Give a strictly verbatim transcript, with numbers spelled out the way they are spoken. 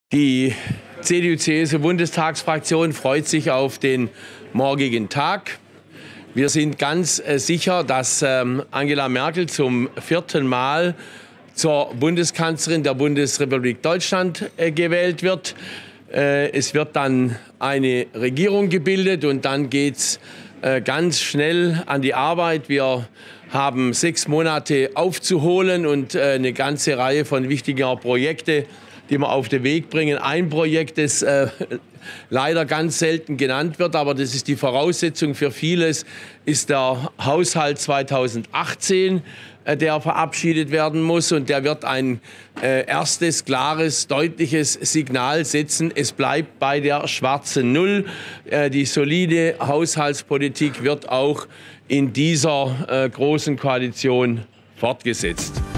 Die C D U-C S U-Bundestagsfraktion freut sich auf den morgigen Tag. Wir sind ganz äh, sicher, dass ähm, Angela Merkel zum vierten Mal zur Bundeskanzlerin der Bundesrepublik Deutschland äh, gewählt wird. Äh, es wird dann eine Regierung gebildet und dann geht es äh, ganz schnell an die Arbeit. Wir haben sechs Monate aufzuholen und äh, eine ganze Reihe von wichtigen Projekten, die wir auf den Weg bringen. Ein Projekt, das äh, leider ganz selten genannt wird, aber das ist die Voraussetzung für vieles, ist der Haushalt zweitausendachtzehn, äh, der verabschiedet werden muss. Und der wird ein äh, erstes, klares, deutliches Signal setzen. Es bleibt bei der schwarzen Null. Äh, die solide Haushaltspolitik wird auch in dieser äh, großen Koalition fortgesetzt.